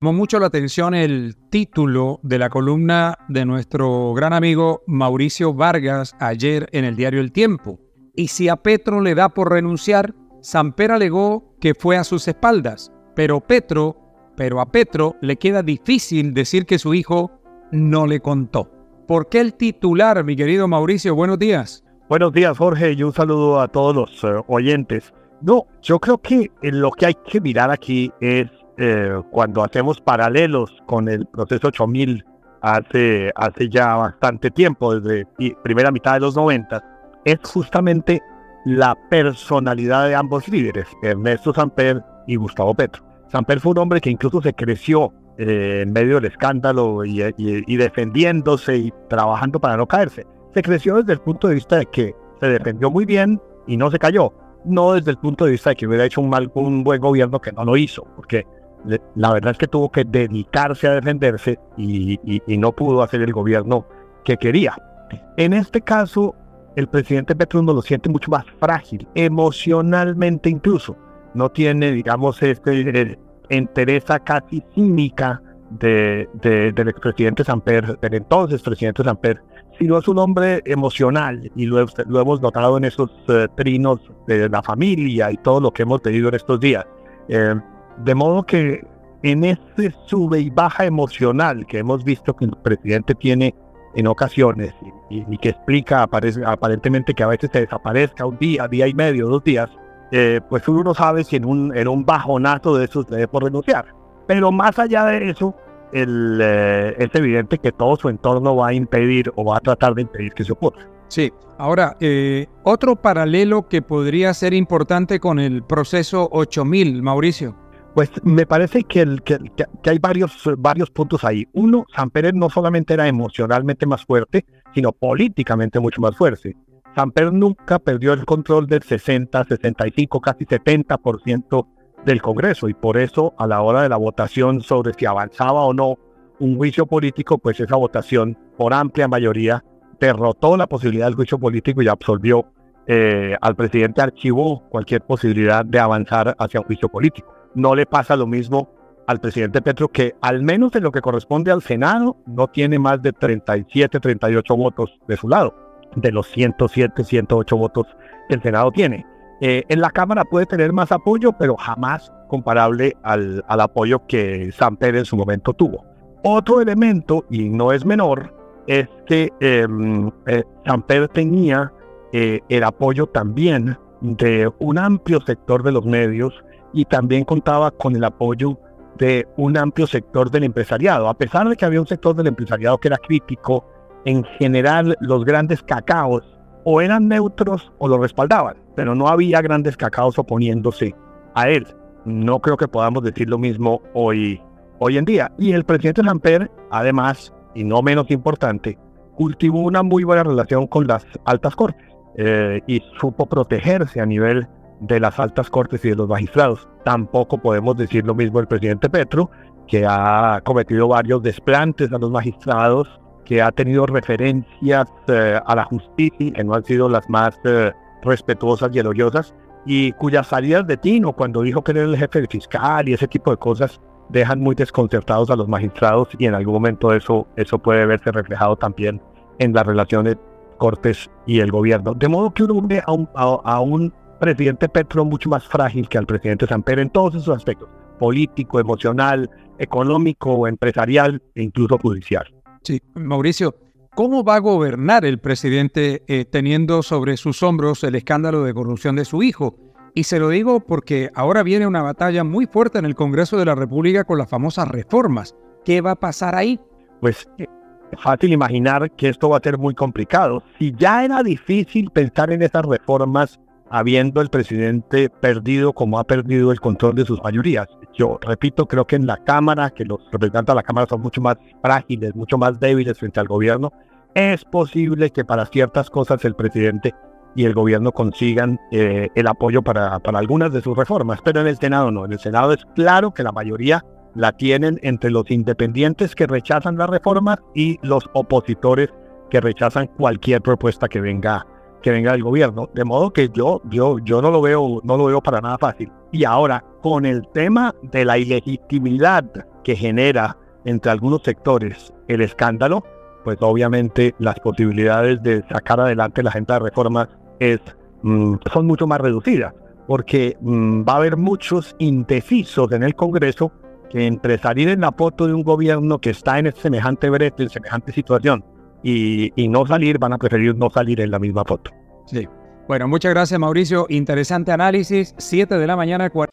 Llamó mucho la atención el título de la columna de nuestro gran amigo Mauricio Vargas ayer en el diario El Tiempo. Y si a Petro le da por renunciar, Samper alegó que fue a sus espaldas, pero a Petro le queda difícil decir que su hijo no le contó. ¿Por qué el titular, mi querido Mauricio? Buenos días. Buenos días, Jorge, y un saludo a todos los oyentes. No, yo creo que lo que hay que mirar aquí es cuando hacemos paralelos con el proceso 8000 hace ya bastante tiempo, desde primera mitad de los 90, es justamente la personalidad de ambos líderes, Ernesto Samper y Gustavo Petro. Samper fue un hombre que incluso se creció en medio del escándalo y defendiéndose y trabajando para no caerse. Se creció desde el punto de vista de que se defendió muy bien y no se cayó, no desde el punto de vista de que hubiera hecho un buen gobierno que no lo hizo, porque la verdad es que tuvo que dedicarse a defenderse y no pudo hacer el gobierno que quería. En este caso, el presidente Petro no lo siente mucho más frágil, emocionalmente incluso. No tiene, digamos, entereza casi cínica del expresidente Samper, del entonces presidente Samper, sino es un hombre emocional, y lo hemos notado en esos trinos de la familia y todo lo que hemos tenido en estos días. De modo que en ese sube y baja emocional que hemos visto que el presidente tiene en ocasiones y que explica aparentemente que a veces se desaparezca un día, día y medio, 2 días, pues uno no sabe si en un bajonazo de esos debe por renunciar. Pero más allá de eso, es evidente que todo su entorno va a impedir o va a tratar de impedir que se ocurra. Sí, ahora, otro paralelo que podría ser importante con el proceso 8000, Mauricio. Pues me parece que hay varios puntos ahí. Uno, Samper no solamente era emocionalmente más fuerte, sino políticamente mucho más fuerte. Samper nunca perdió el control del 60, 65, casi 70% del Congreso, y por eso a la hora de la votación sobre si avanzaba o no un juicio político, pues esa votación por amplia mayoría derrotó la posibilidad del juicio político y absolvió al presidente, archivó cualquier posibilidad de avanzar hacia un juicio político. No le pasa lo mismo al presidente Petro, que al menos en lo que corresponde al Senado no tiene más de 37, 38 votos de su lado, de los 107, 108 votos que el Senado tiene. En la Cámara puede tener más apoyo, pero jamás comparable al apoyo que Samper en su momento tuvo. Otro elemento, y no es menor, es que Samper tenía el apoyo también de un amplio sector de los medios, y también contaba con el apoyo de un amplio sector del empresariado. A pesar de que había un sector del empresariado que era crítico, en general los grandes cacaos o eran neutros o lo respaldaban, pero no había grandes cacaos oponiéndose a él. No creo que podamos decir lo mismo hoy en día. Y el presidente Samper, además, y no menos importante, cultivó una muy buena relación con las altas cortes y supo protegerse a nivel de las altas cortes y de los magistrados. Tampoco podemos decir lo mismo del presidente Petro, que ha cometido varios desplantes a los magistrados, que ha tenido referencias a la justicia que no han sido las más respetuosas y elogiosas, y cuyas salidas de tino cuando dijo que era el jefe del fiscal y ese tipo de cosas dejan muy desconcertados a los magistrados, y en algún momento eso puede verse reflejado también en las relaciones cortes y el gobierno. De modo que uno ve a un presidente Petro mucho más frágil que al presidente Samper en todos esos aspectos: político, emocional, económico, empresarial e incluso judicial. Sí, Mauricio, ¿cómo va a gobernar el presidente teniendo sobre sus hombros el escándalo de corrupción de su hijo? Y se lo digo porque ahora viene una batalla muy fuerte en el Congreso de la República con las famosas reformas. ¿Qué va a pasar ahí? Pues fácil imaginar que esto va a ser muy complicado. Si ya era difícil pensar en esas reformas habiendo el presidente perdido como ha perdido el control de sus mayorías. Yo repito, creo que en la Cámara, que los representantes de la Cámara son mucho más frágiles, mucho más débiles frente al gobierno, es posible que para ciertas cosas el presidente y el gobierno consigan el apoyo para algunas de sus reformas, pero en el Senado no. En el Senado es claro que la mayoría la tienen entre los independientes que rechazan las reformas y los opositores que rechazan cualquier propuesta que venga del gobierno, de modo que yo no lo veo para nada fácil. Y ahora, con el tema de la ilegitimidad que genera entre algunos sectores el escándalo, pues obviamente las posibilidades de sacar adelante la agenda de reformas son mucho más reducidas, porque va a haber muchos indecisos en el Congreso que entre salir en la foto de un gobierno que está en semejante brete, en semejante situación, y no salir, van a preferir no salir en la misma foto. Sí. Bueno, muchas gracias, Mauricio. Interesante análisis. 7 de la mañana.